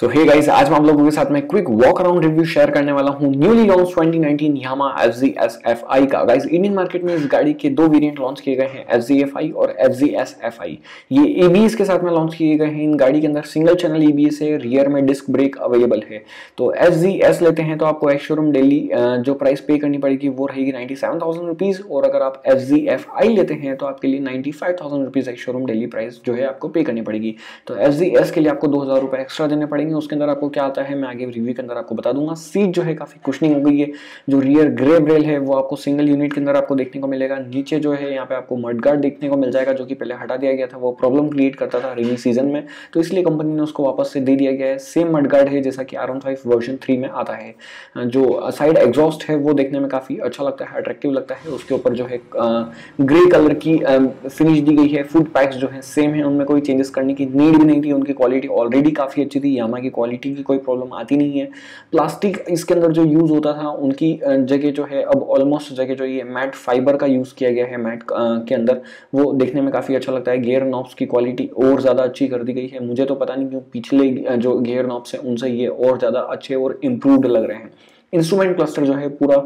सो hey guys, आज मैं आप लोगों के साथ में quick walk around review share करने वाला हूं न्यूली लॉन्च 2019 यामा FZS-FI का। गाइस, इंडियन मार्केट में इस गाड़ी के दो वेरिएंट लॉन्च किए गए हैं, FZ-FI और FZ-S-FI। ये ABS के साथ में लॉन्च किए गए हैं। इन गाड़ी के अंदर सिंगल चैनल ABS है, रियर में डिस्क ब्रेक अवेलेबल है। तो FZ-S लेते हैं तो आपको एक्स शोरूम दिल्ली जो प्राइस पे करनी पड़ेगी वो रहेगी 97,000 रुपीज, और अगर आप FZ-FI लेते हैं तो आपके लिए 95,000 rupees ex showroom Delhi price जो है आपको पे करनी पड़ेगी। तो FZ-S के लिए आपको 2,000 रुपए एक्स्ट्रा देने पड़ेंगे। उसके अंदर आपको क्या आता है मैं आगे रिव्यू के अंदर आपको बता दूंगा। सीट जो है काफी कुशनिंग हो गई है। जो रियर ग्रेब रेल है वो आपको सिंगल यूनिट के अंदर आपको देखने को मिलेगा। नीचे जो है यहाँ पे आपको मड गार्ड देखने को मिल जाएगा, जो कि पहले हटा दिया गया था, वो प्रॉब्लम क्रिएट करता था रेनी सीजन में, तो इसलिए कंपनी ने उसको वापस से दे दिया गया है। सेम मड गार्ड है जैसा कि R15 वर्जन 3 में आता है। जो साइड एग्जॉस्ट है वो देखने में काफी अच्छा लगता है, अट्रैक्टिव लगता है। उसके ऊपर जो है ग्रे कलर की फिनिश दी गई है। फुट पैक्स जो है सेम है, उनमें कोई चेंजेस करने की नीड भी नहीं थी। उनकी क्वालिटी ऑलरेडी काफी अच्छी थी, यामा की क्वालिटी की कोई प्रॉब्लम आती नहीं है। प्लास्टिक इसके अंदर जो यूज होता था उनकी जगह जो है अब ऑलमोस्ट जगह जो ये मैट फाइबर का यूज किया गया है मैट के अंदर, वो देखने में काफी अच्छा लगता है। गियर नॉब्स की क्वालिटी और ज्यादा अच्छी कर दी गई है। मुझे तो पता नहीं क्यों पिछले जो गियर नॉब्स है उनसे ये और ज्यादा अच्छे और इम्प्रूव्ड लग रहे हैं। इंस्ट्रूमेंट क्लस्टर जो है पूरा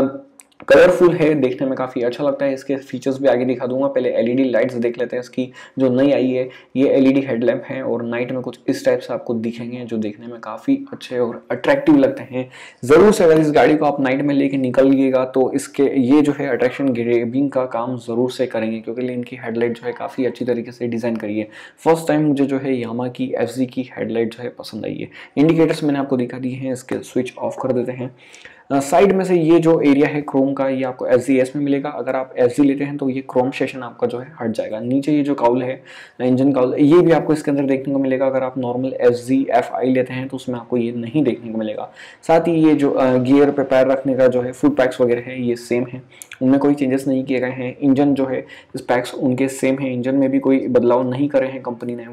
कलरफुल है, देखने में काफी अच्छा लगता है। इसके फीचर्स भी आगे दिखा दूंगा। पहले एलईडी लाइट्स देख लेते हैं। इसकी जो नई आई है ये एलईडी हेडलैम्प है और नाइट में कुछ इस टाइप से आपको दिखेंगे, जो देखने में काफी अच्छे और अट्रैक्टिव लगते हैं। जरूर से अगर इस गाड़ी को आप नाइट में लेके निकलिएगा तो इसके ये जो है अट्रैक्शन ग्रेबिंग का काम जरूर से करेंगे, क्योंकि इनकी हेडलाइट जो है काफी अच्छी तरीके से डिजाइन करी है। फर्स्ट टाइम मुझे जो है यामा की FZ की हेडलाइट जो है पसंद आई है। इंडिकेटर्स मैंने आपको दिखा दिए हैं, इसके स्विच ऑफ कर देते हैं। साइड में से ये जो एरिया है क्रोम का, ये आपको FZ-S में मिलेगा। अगर आप FZ लेते हैं तो ये क्रोम सेशन आपका जो है हट जाएगा। नीचे ये जो काउल है, इंजन काउल, ये भी आपको इसके अंदर देखने को मिलेगा। अगर आप नॉर्मल FZ-FI लेते हैं तो उसमें आपको ये नहीं देखने को मिलेगा। साथ ही ये जो गियर पे पैर रखने का जो है फुट पैक्स वगैरह है ये सेम है, उनमें कोई चेंजेस नहीं किए गए हैं। इंजन जो है स्पेक्स उनके सेम है, इंजन में भी कोई बदलाव नहीं करे हैं कंपनी ने।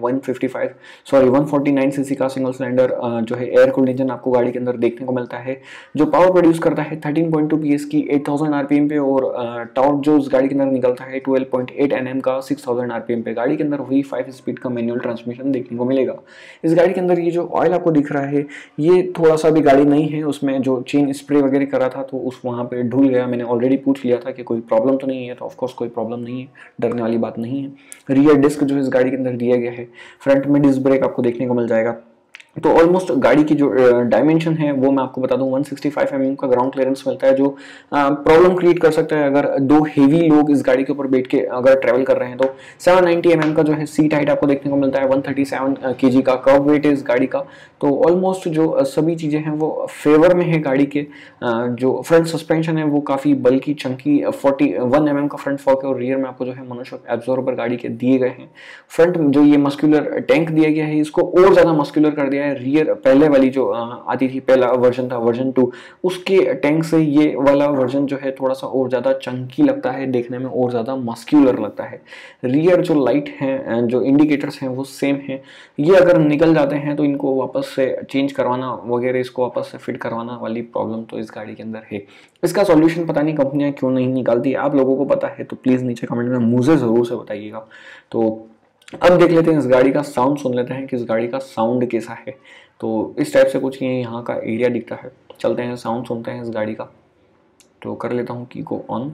149 सीसी का सिंगल सिलेंडर जो है एयर कूल्ड इंजन आपको गाड़ी के अंदर देखने को मिलता है, जो पावर प्रोड्यूस करता है 13.2 PS की 8000 RPM पे, और टॉर्क जो उस गाड़ी के अंदर निकलता है 12.8 Nm का 6000 RPM पे। गाड़ी के अंदर वही 5 स्पीड का मैनुअल ट्रांसमिशन देखने को मिलेगा। इस गाड़ी के अंदर ये जो ऑयल आपको दिख रहा है ये थोड़ा सा भी गाड़ी नहीं है, उसमें जो चेन स्प्रे वगैरह करा था तो उस वहाँ पे ढुल गया। मैंने ऑलरेडी पूछ लिया था कि कोई प्रॉब्लम तो नहीं है, तो ऑफकोर्स कोई प्रॉब्लम नहीं है, डरने वाली बात नहीं है। रियर डिस्क जो इस गाड़ी के अंदर दिया गया है, फ्रंट में डिस्क ब्रेक आपको देखने को मिल जाएगा। तो ऑलमोस्ट गाड़ी की जो डायमेंशन है वो मैं आपको बता दूं 165 mm का ग्राउंड क्लियरेंस मिलता है, जो प्रॉब्लम क्रिएट कर सकता है अगर दो हेवी लोग इस गाड़ी के ऊपर बैठ के अगर ट्रैवल कर रहे हैं। तो 790 mm का जो है सीट हाइट आपको देखने को मिलता है। 137 kg का कर्व वेट है इस गाड़ी का। तो ऑलमोस्ट जो सभी चीज़ें हैं वो फेवर में है गाड़ी के। जो फ्रंट सस्पेंशन है वो काफ़ी बल्कि चंकी 41 mm का फ्रंट फॉक है, और रियर में आपको जो है मोनोशॉक एब्जॉर्बर गाड़ी के दिए गए हैं। फ्रंट जो ये मस्कुलर टैंक दिया गया है इसको और ज़्यादा मस्कुलर कर दिया है। रियर पहले वाली जो आती थी, पहला वर्जन था वर्जन 2, उसके टैंक से ये वाला वर्जन जो है थोड़ा सा और ज़्यादा चंकी लगता है, देखने में और ज़्यादा मस्क्यूलर लगता है। रियर जो लाइट हैं, जो इंडिकेटर्स हैं वो सेम हैं। ये अगर निकल जाते हैं तो इनको वापस से चेंज करवाना वगैरह, इसको वापस से फिट करवाना वाली प्रॉब्लम तो इस गाड़ी के अंदर है। इसका सॉल्यूशन पता नहीं कंपनियां क्यों नहीं निकालती, आप लोगों को पता है तो प्लीज़ नीचे कमेंट में मुझे ज़रूर से बताइएगा। तो अब देख लेते हैं इस गाड़ी का साउंड, सुन लेते हैं कि इस गाड़ी का साउंड कैसा है। तो इस टाइप से कुछ ये यहाँ का एरिया दिखता है। चलते हैं साउंड सुनते हैं इस गाड़ी का। तो कर लेता हूँ की को ऑन।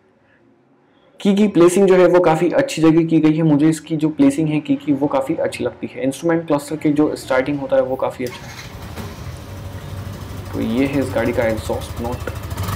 की प्लेसिंग जो है वो काफ़ी अच्छी जगह की गई है। मुझे इसकी जो प्लेसिंग है की वो काफ़ी अच्छी लगती है। इंस्ट्रूमेंट क्लस्टर की जो स्टार्टिंग होता है वो काफ़ी अच्छा है। तो ये है इस गाड़ी का एग्जॉस्ट नोट,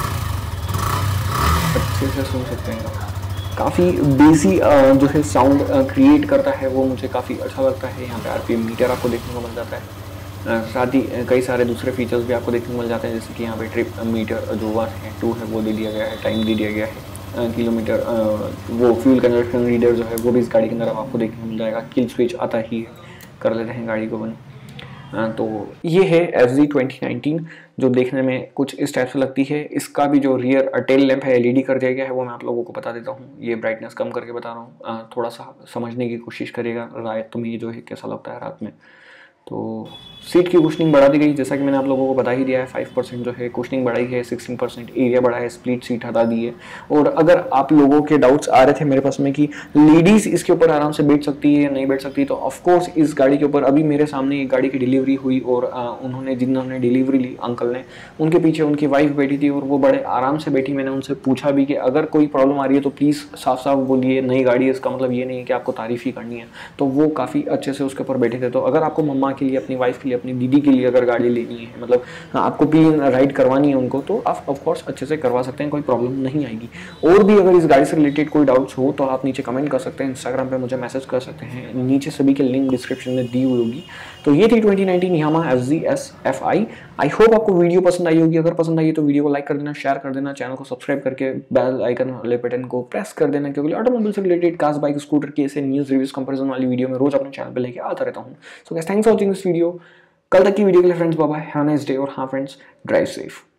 अच्छे से सुन सकते हैं। काफ़ी बेसी जो है साउंड क्रिएट करता है, वो मुझे काफ़ी अच्छा लगता है। यहाँ पे RPM मीटर आपको देखने को मिल जाता है। साथ ही कई सारे दूसरे फीचर्स भी आपको देखने को मिल जाते हैं, जैसे कि यहाँ पे ट्रिप मीटर जो 1 है 2 है वो दे दिया गया है, टाइम दे दिया गया है, किलोमीटर, वो फ्यूल कंजप्शन रीडर जो है वो भी इस गाड़ी के अंदर आपको देखने को मिल जाएगा। किल स्विच आता ही है। कर लेते हैं गाड़ी को बंद। तो ये है FZ 2019, जो देखने में कुछ इस टाइप से लगती है। इसका भी जो रियर टेल लैंप है LED कर दिया गया है, वो मैं आप लोगों को बता देता हूँ। ये ब्राइटनेस कम करके बता रहा हूँ, थोड़ा सा समझने की कोशिश करिएगा रात में ये जो है कैसा लगता है रात में। तो सीट की कुशनिंग बढ़ा दी गई, जैसा कि मैंने आप लोगों को बता ही दिया है। 5% जो है कुशनिंग बढ़ाई है, 16% एरिया बढ़ा है, स्प्लिट सीट हटा दी है। और अगर आप लोगों के डाउट्स आ रहे थे मेरे पास में कि लेडीज़ इसके ऊपर आराम से बैठ सकती है या नहीं बैठ सकती, तो ऑफकोर्स इस गाड़ी के ऊपर अभी मेरे सामने एक गाड़ी की डिलीवरी हुई और उन्होंने जिन्होंने डिलीवरी ली अंकल ने, उनके पीछे उनकी वाइफ बैठी थी और वो बड़े आराम से बैठी। मैंने उनसे पूछा भी कि अगर कोई प्रॉब्लम आ रही है तो प्लीज़ साफ साफ बोलिए, नई गाड़ी है इसका मतलब ये नहीं है कि आपको तारीफ ही करनी है। तो वो काफ़ी अच्छे से उसके ऊपर बैठे थे। तो अगर आपको मम्मा के लिए, अपनी वाइफ के लिए, अपनी दीदी के लिए अगर गाड़ी लेनी है, मतलब आपको भी राइड करवानी है उनको, तो आप ऑफकोर्स अच्छे से करवा सकते हैं, कोई प्रॉब्लम नहीं आएगी। और भी अगर इस गाड़ी से रिलेटेड कोई डाउट्स हो तो आप नीचे कमेंट कर सकते हैं, इंस्टाग्राम पे मुझे मैसेज कर सकते हैं, नीचे सभी के लिंक डिस्क्रिप्शन में दी हुई होगी। तो ये थी 2019 Yamaha FZS Fi। I hope आपको वीडियो पसंद आई होगी। अगर पसंद आई तो वीडियो को लाइक कर देना, शेयर कर देना, चैनल को सब्सक्राइब करके बेल आइकन वाले बटन को प्रेस कर देना, क्योंकि ऑटोमोबाइल से रिलेटेड कार्स, बाइक, स्कूटर की ऐसे न्यूज़, रिव्यूज, कंपैरिजन वाली वीडियो मैं रोज अपने चैनल पे लेके आता रहता हूँ। So guys, thanks for watching this video. कल तक की वीडियो के लिए friends bye bye, have a nice day. और हाँ फ्रेंड्स, ड्राइव सेफ।